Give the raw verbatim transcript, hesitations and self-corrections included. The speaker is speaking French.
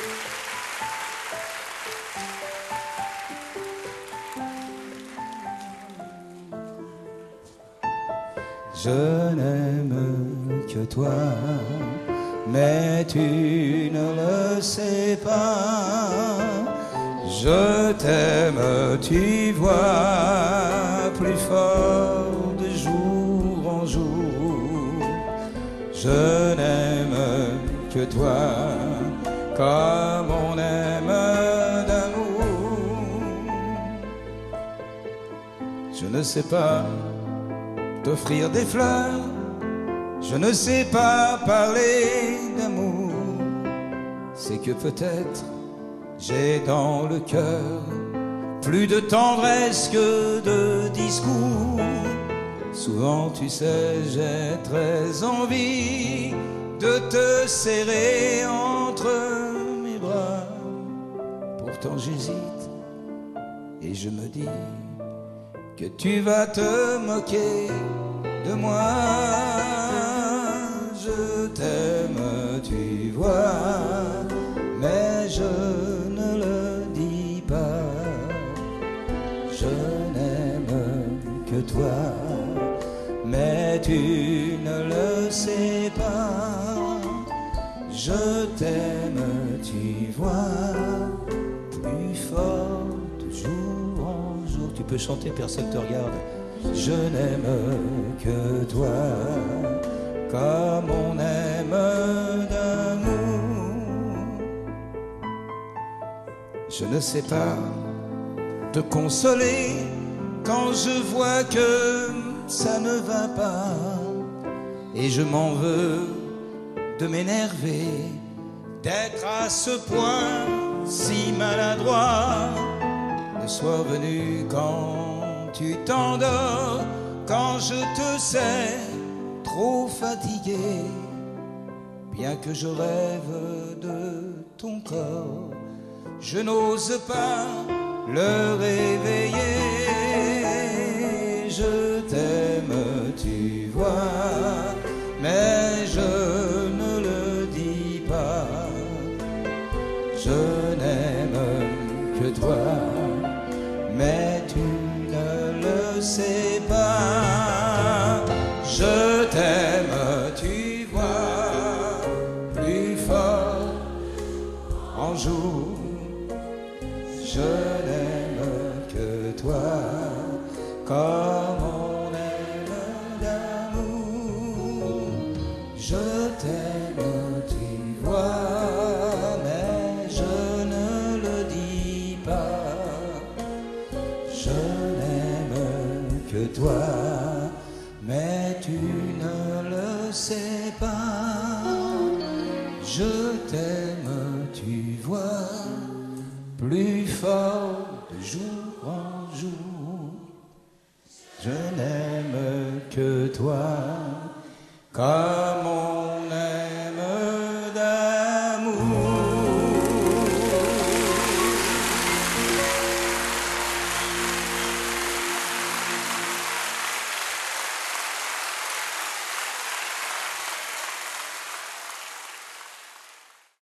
Je n'aime que toi, mais tu ne le sais pas. Je t'aime, tu vois, plus fort de jour en jour. Je n'aime que toi, comme on aime d'amour. Je ne sais pas t'offrir des fleurs, je ne sais pas parler d'amour. C'est que peut-être j'ai dans le cœur plus de tendresse que de discours. Souvent tu sais j'ai très envie de te serrer entre mes bras. Pourtant j'hésite et je me dis que tu vas te moquer de moi. Je t'aime, tu vois, mais je ne le dis pas. Je n'aime que toi, mais tu ne le sais pas. Je t'aime, tu vois, plus fort de jour en jour. Tu peux chanter, personne te regarde. Je n'aime que toi, comme on aime d'amour. Je ne sais pas te consoler quand je vois que ça ne va pas. Et je m'en veux de m'énerver, d'être à ce point si maladroit. Le soir venu quand tu t'endors, quand je te sais trop fatigué, bien que je rêve de ton corps, je n'ose pas le réveiller. Je t'aime, tu vois, mais je ne le dis pas. Je n'aime que toi, mais tu ne le sais pas. Je t'aime, tu vois, plus fort en jour. Je n'aime que toi, comme on aime d'amour. Je t'aime, tu vois, mais je ne le dis pas. Je n'aime que toi, mais tu ne le sais pas. Je t'aime, tu vois, plus fort de jour en jour. Je n'aime que toi, comme